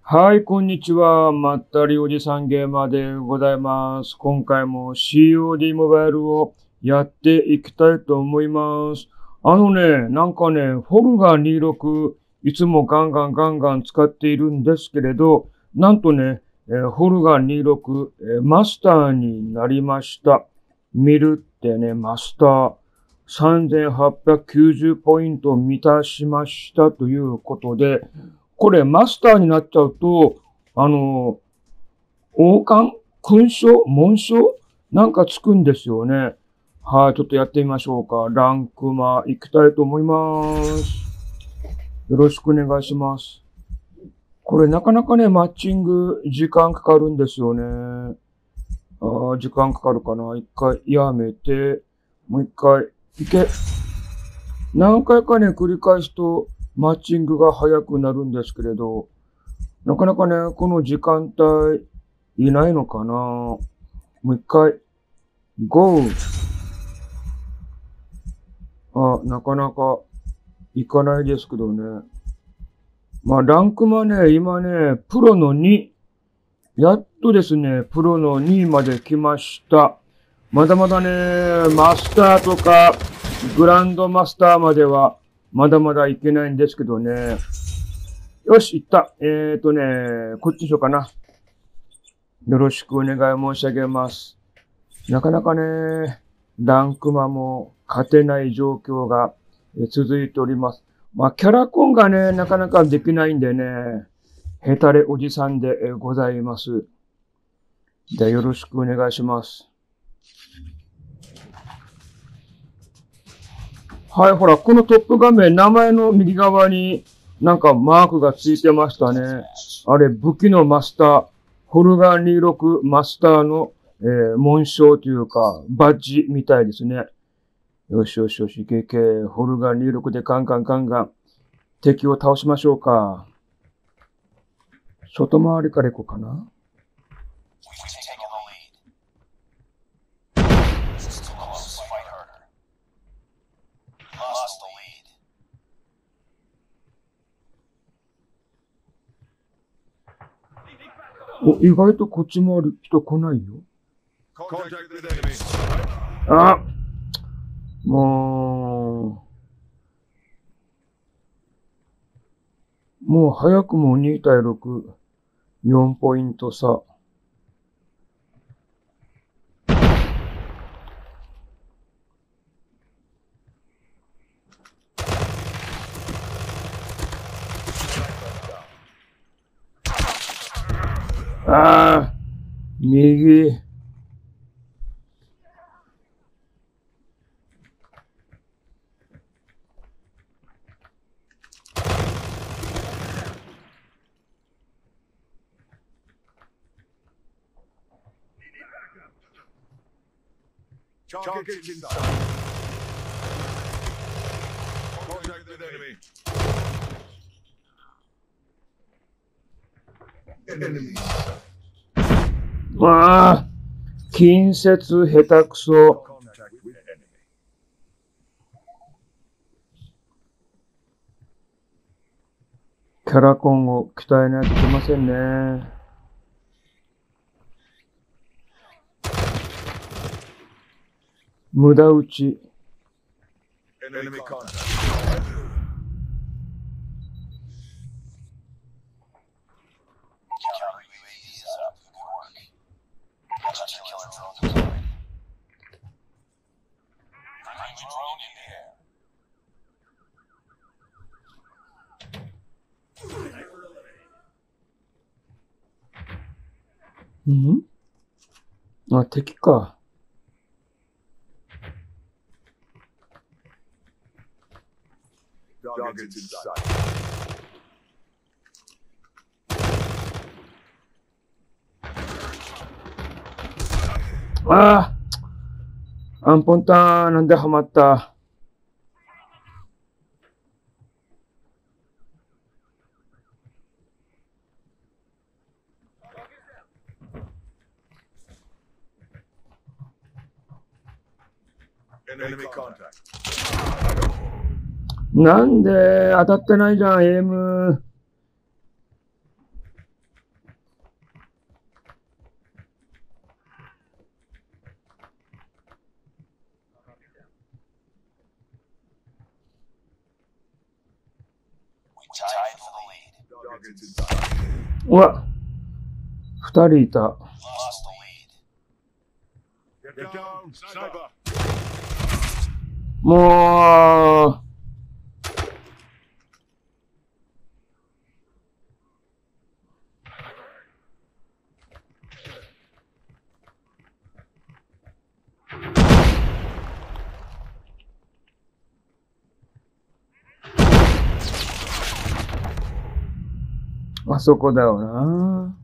はい、こんにちは。まったりおじさんゲーマーでございます。今回も COD モバイルをやっていきたいと思います。なんかね、フォルガ26、いつもガンガン使っているんですけれど、なんとね、フォルガ26、マスターになりました。見るってね、マスター。3890ポイント満たしましたということで、これマスターになっちゃうと、王冠勲章紋章なんかつくんですよね。はい、ちょっとやってみましょうか。ランクマ行きたいと思います。よろしくお願いします。これなかなかね、マッチング時間かかるんですよね。時間かかるかな。一回やめて、もう一回いけ。何回かね、繰り返すとマッチングが早くなるんですけれど、なかなかね、この時間帯いないのかな。もう一回、GO! なかなかいかないですけどね。まあ、ランクもね、今ね、プロの2。やっとですね、プロの2まで来ました。まだまだね、マスターとか、グランドマスターまでは、まだまだいけないんですけどね。よし、行った。こっちにしようかな。よろしくお願い申し上げます。なかなかね、ランクマも勝てない状況が続いております。まあ、キャラコンがね、なかなかできないんでね、ヘタレおじさんでございます。じゃあよろしくお願いします。はい、ほら、このトップ画面、名前の右側になんかマークがついてましたね。あれ、武器のマスター、ホルガー26マスターの、紋章というか、バッジみたいですね。よしよしよし、いけいけ。ホルガー26でガンガン敵を倒しましょうか。外回りから行こうかな。お、意外とこっち回る人来ないよ。あ、もう早くも2対6、4ポイント差。右。 Target inside. Contact with enemy. 近接下手くそ。キャラコンを鍛えないといけませんね。無駄打ち。敵か。アンポンターなんでハマった。なんで当たってないじゃん、エイム。 うわ、二人いた。もう、あそこだよな。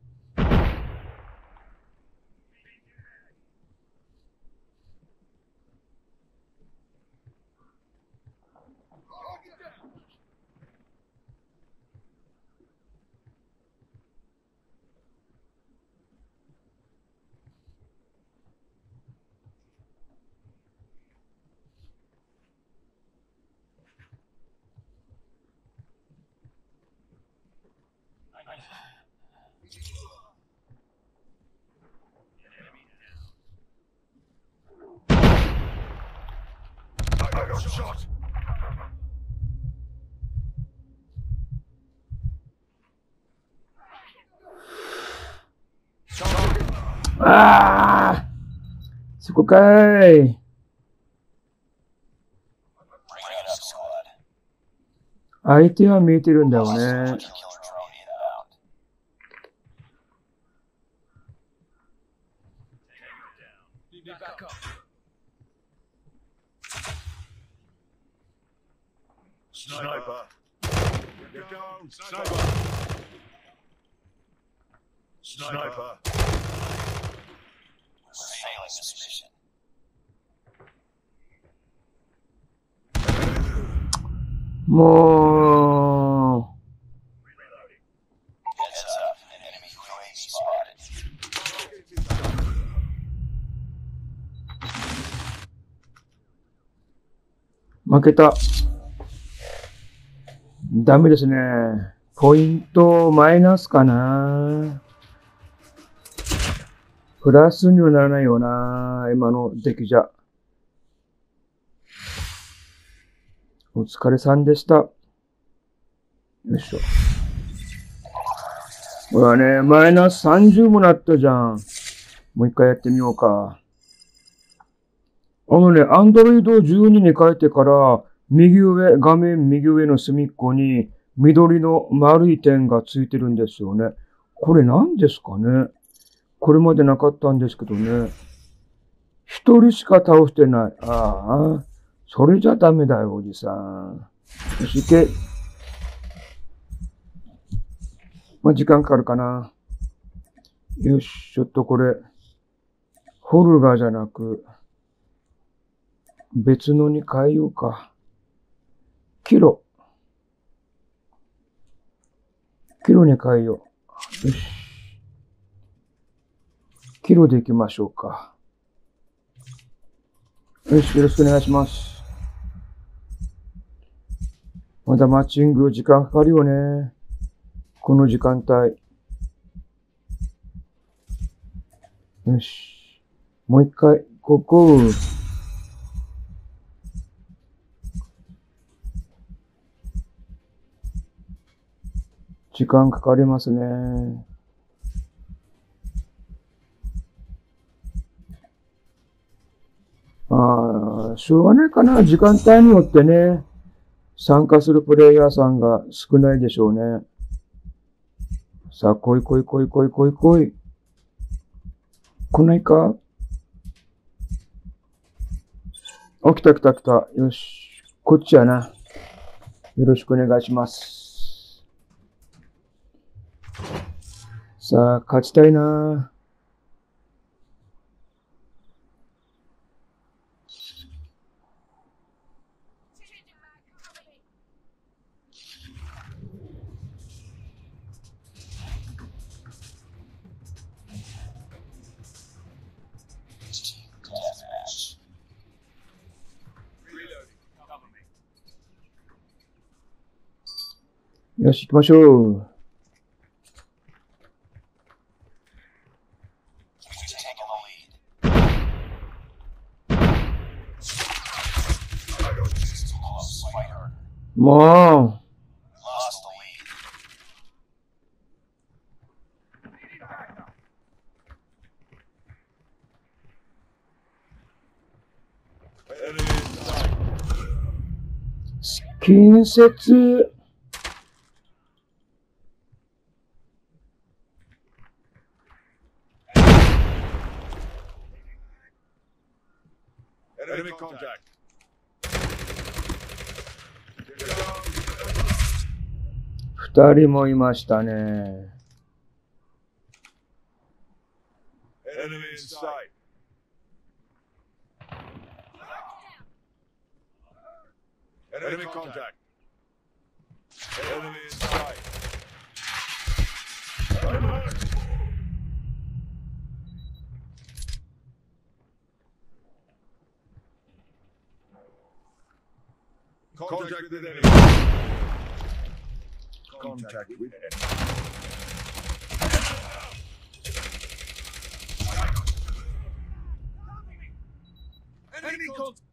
ああ、そこかい。相手は見えてるんだよね。 Sniper. Get down. Sniper. Sniper. We're failing this mission. も Heads up, an enemy UAV spotted. う、負けた。ダメですね。ポイントマイナスかな。プラスにはならないよな。今の出来じゃ。お疲れさんでした。よいしょ。ほらね、マイナス30もなったじゃん。もう一回やってみようか。Android 12に変えてから、画面右上の隅っこに緑の丸い点がついてるんですよね。これ何ですかね。これまでなかったんですけどね。一人しか倒してない。ああ、それじゃダメだよ、おじさん。よし、行け。まあ、時間かかるかな。よし、ちょっとこれ、ホルガーじゃなく、別のに変えようか。キロに変えよう。よし。キロで行きましょうか。よし、よろしくお願いします。まだマッチング時間かかるよね。この時間帯。よし。もう一回、ここ。時間かかりますね。しょうがないかな。時間帯によってね、参加するプレイヤーさんが少ないでしょうね。さあ、来い。来ないか？来た。よし。こっちやな。よろしくお願いします。さあ、勝ちたいな。よし、行きましょう。も近接。 Enemy contact. 二人もいましたね。 Enemy in sight. Enemy contact. Enemy in sight. Contact with enemy. Contact with enemy. Enemy contact.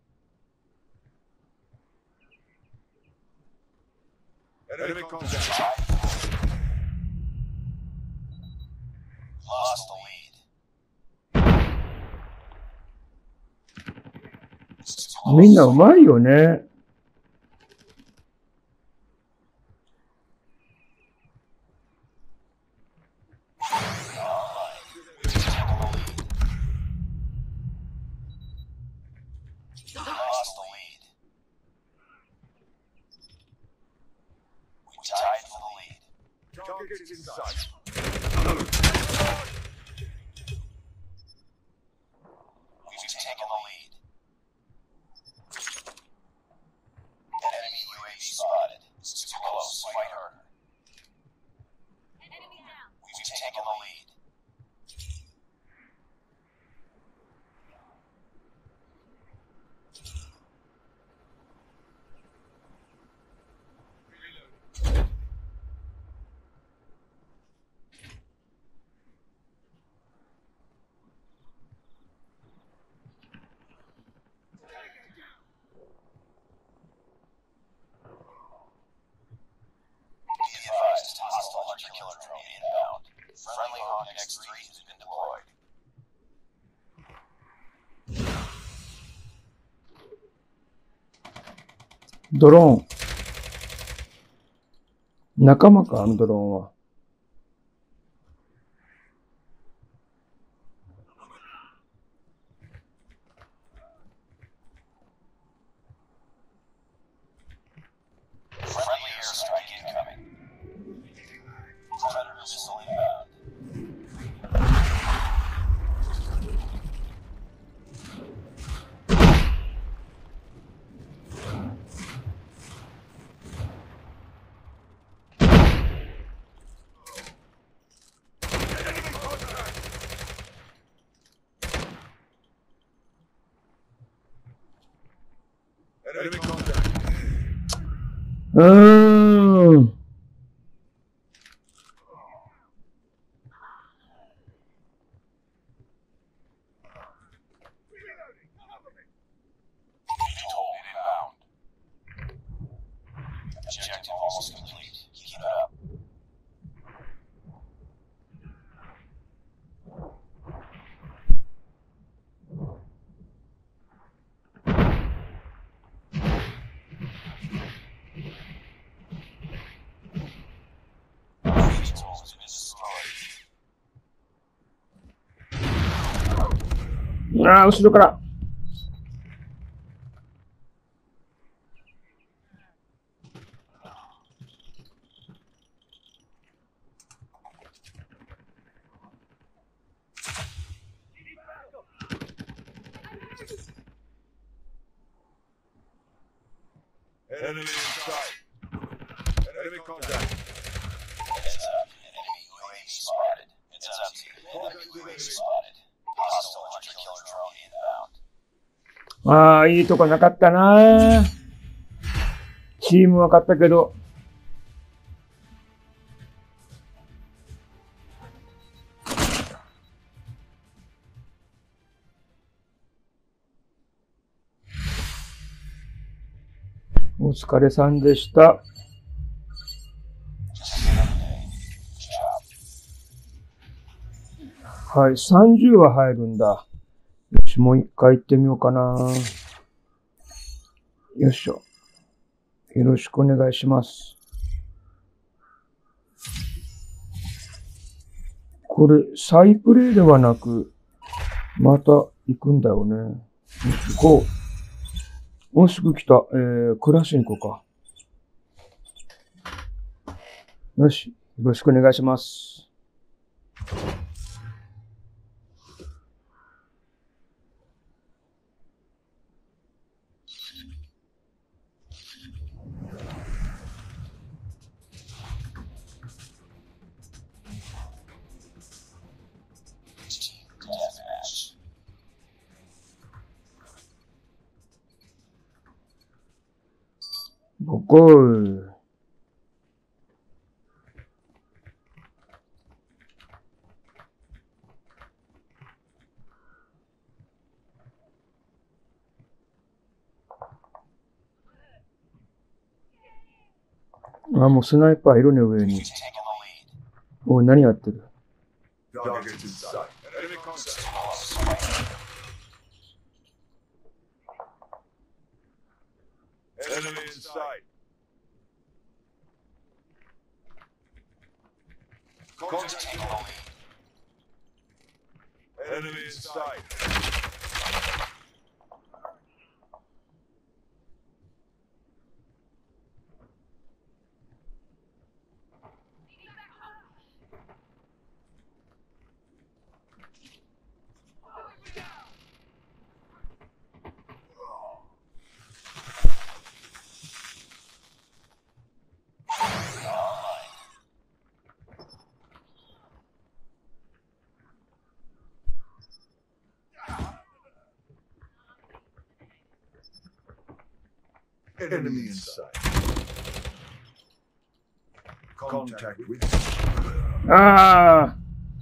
Enemy contact. Lost the lead. みんなうまいよね。 Lost the lead. We tied for the lead. Targets in sight. We've taken the lead. Enemy UAV spotted. It's too close. Fight harder. We've taken the lead. Be advised, hostile hunter-killer drone inbound. Friendly Hawk X3 has been deployed. ドローン。仲間か、あのドローンは。 Friendly airstrike incoming. Predator missile inbound. Enemy contact. うーん。 Toll inbound. Objective almost complete. Keep it up. Toll has been destroyed. ああ、後ろから。 Enemy in sight. Enemy contact. Heads up. Enemy UAV spotted. It's up to you. Enemy UAV spotted. Hostile hunter-killer drone inbound. ああ、いいとこなかったな。チームは勝ったけど。お疲れさんでした。はい、30は入るんだ。よし、もう一回行ってみようかな。よいしょ。 よろしくお願いします。これ、再プレイではなく、また行くんだよね。行こう。もうすぐ来た。クラスに行こうか。よし。よろしくお願いします。ここ。あ、もうスナイパーいるね、上に。おい、何やってる？ Targets in sight. Enemy contact. Enemy in sight. Contact in the lead. Enemy in sight. Enemy in sight. Contact with. ああ。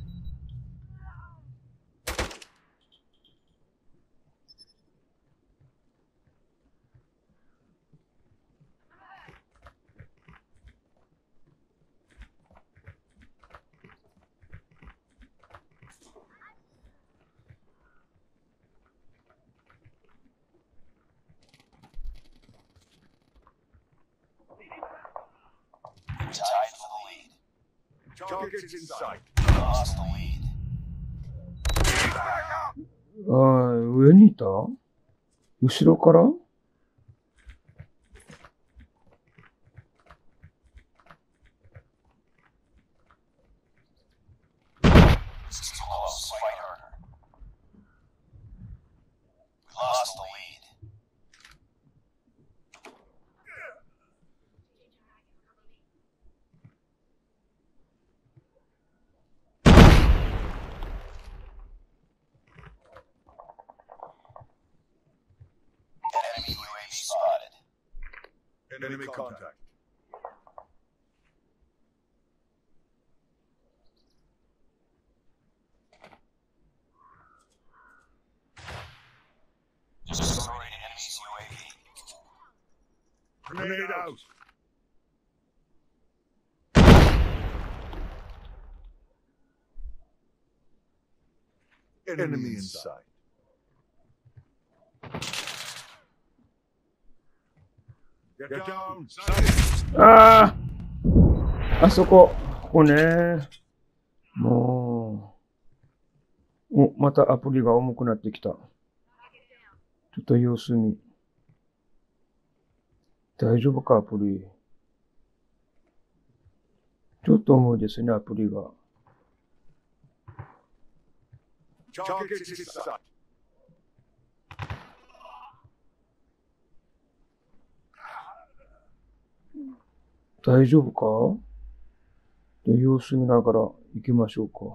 Tied for the lead. Targets in sight. Lost the lead. ああ、上にいた？後ろから？ It's too close. Fight harder. We lost the lead. Enemy UAV spotted. Enemy contact. Destroyed enemy's UAV. Grenade out. Enemy in sight. Get down. Sight. ああ。あそこ。ここね。もう。お、またアプリが重くなってきた。ちょっと様子見。大丈夫か、アプリ。ちょっと重いですね、アプリが。 Targets in sight. 大丈夫か？様子見ながら行きましょうか。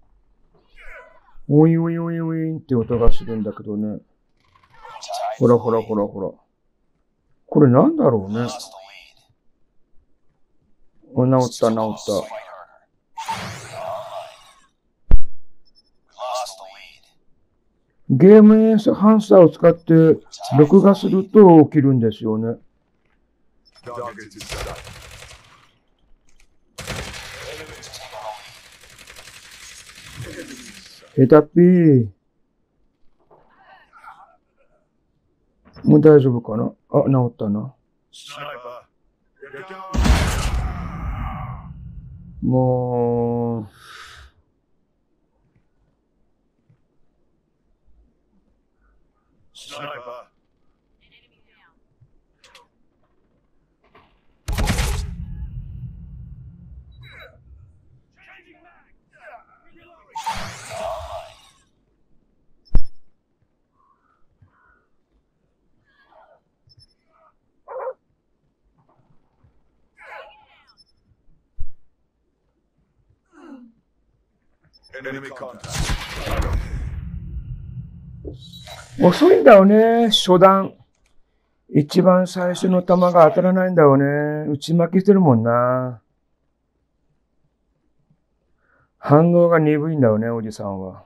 おいおいおいおいって音がするんだけどね。ほらほらほらほら。これなんだろうね。 Lost the lead. お、治った治っ Fight た。 harder. We lost the lead. ゲームエンハンサーを使って録画すると起きるんですよね。 Targets in sight. Enemy in sight. ヘタピー。もう大丈夫かな？あ、治ったな。 Sniper. Get down. もう、 Sniper. Enemy contact. 遅いんだよね、初段。一番最初の弾が当たらないんだよね。打ち負けしてるもんな。反応が鈍いんだよね、おじさんは。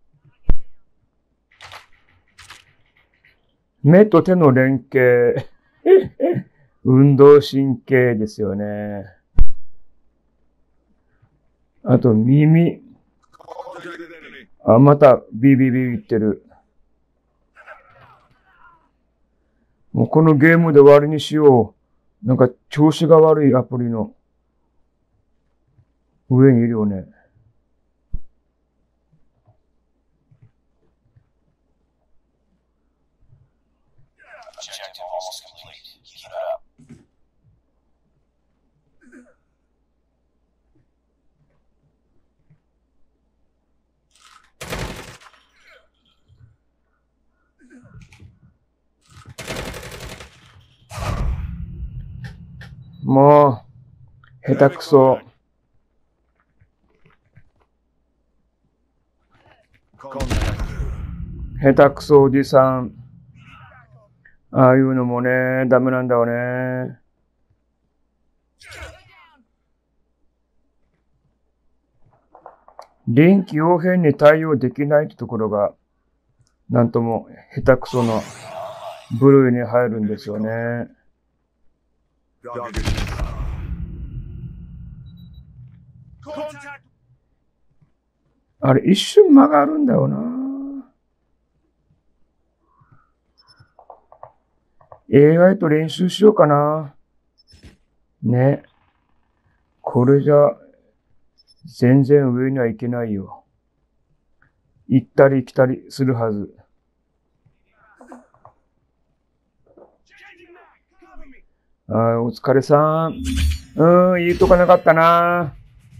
目と手の連携。運動神経ですよね。あと耳。 Contact enemy. あ、またビビビ言ってる。もうこのゲームで終わりにしよう。なんか調子が悪いアプリの上にいるよね。 Objective almost complete. Keep it up. もう、下手くそ。 Contact. 下手くそおじさん。ああいうのもね、ダメなんだよね。臨機応変に対応できないってところが、なんとも下手くその部類に入るんですよね。 Target is sight. Contact. あれ、一瞬間があるんだよな。AI と練習しようかな。ね。これじゃ、全然上にはいけないよ。行ったり来たりするはず。お疲れさん。いいとこなかったな。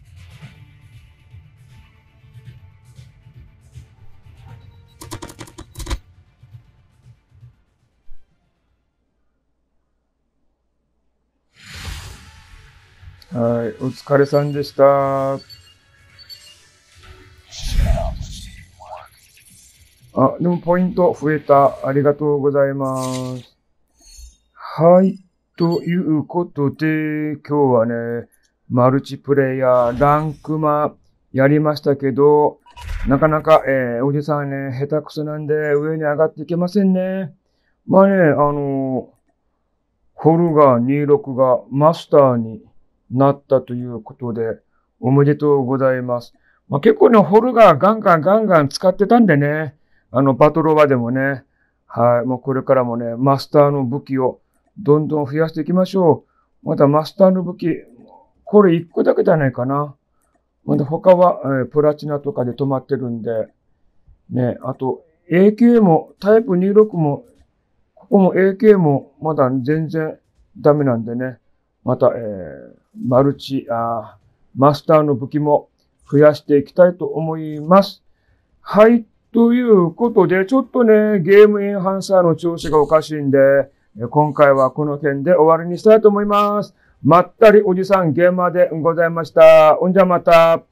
はい、お疲れさんでした。あ、でもポイント増えた。ありがとうございます。はい、ということで、今日はね、マルチプレイヤー、ランクマやりましたけど、なかなか、おじさんね、下手くそなんで上に上がっていけませんね。まあね、ホルガー26がマスターになったということで、おめでとうございます。まあ、結構ね、ホルガーガンガン使ってたんでね、バトロワでもね、はい、もうこれからもね、マスターの武器をどんどん増やしていきましょう。またマスターの武器、これ1個だけじゃないかな。まだ他は、プラチナとかで止まってるんで、ね、あと AK も、タイプ26も、ここも AK もまだ全然ダメなんでね、また、マスターの武器も増やしていきたいと思います。はい。ということで、ちょっとね、ゲームエンハンサーの調子がおかしいんで、今回はこの件で終わりにしたいと思います。まったりおじさんゲーマーでございました。ほんじゃまた。